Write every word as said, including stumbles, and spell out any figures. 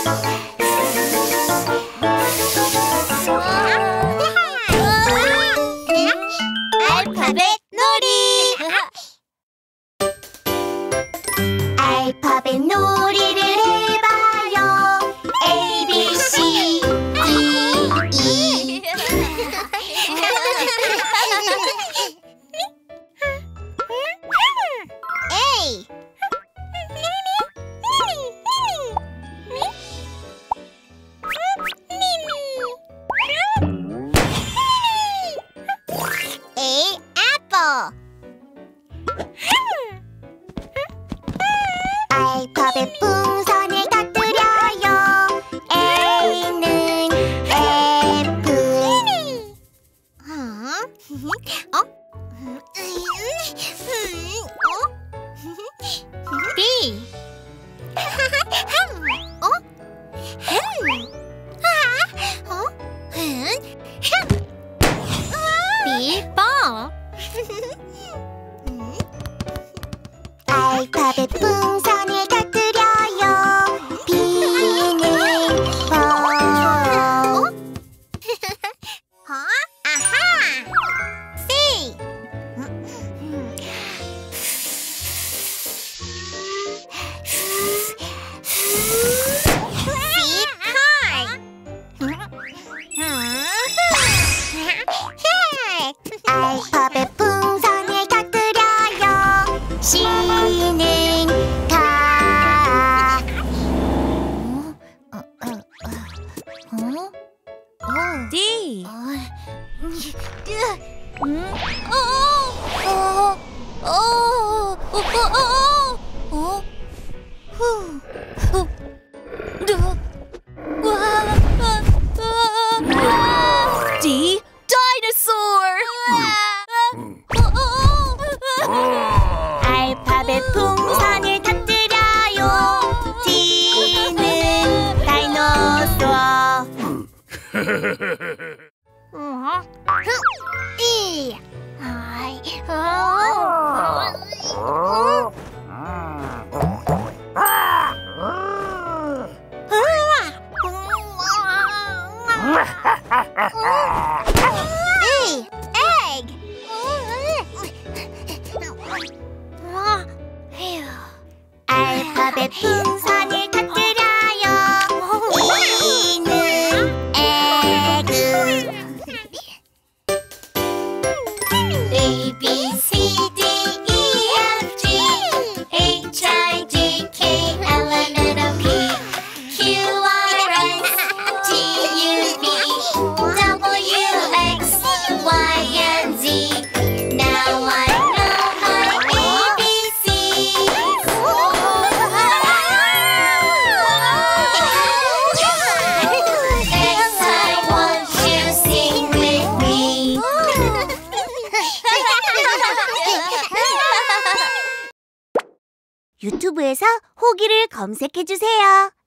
알파벳 놀이. 알파벳 놀이를 해봐요. A, B, C, D, E. A. A. Apple. 알파벳 풍선을 터뜨려요. A는 애플. 어? 어? B. 어? 어? B. ball. 알파벳 풍선을 터뜨려요. B는 ball. 어? 아하! C. C. car. 알파벳 풍선을 터뜨려요. C는 가. 어? 어? 어? 어? D. 음? 어? 어? 어? 어? 어? 어? 후. 후. 누. 와. D. Dinosaur. 알파벳 풍선을 터뜨려요. D는 다이노소어. E. 아이. E. Egg. 알파벳 풍선을 터뜨려요. E는 에그. A, B, C, D, E, F, G, H, I, J, K, L, M, N, O, P, Q, R, S, T, U, V, W, X, Y, and Z. Now I know my A B Cs. Next time, won't you sing with me? 유튜브에서 호기를 검색해주세요.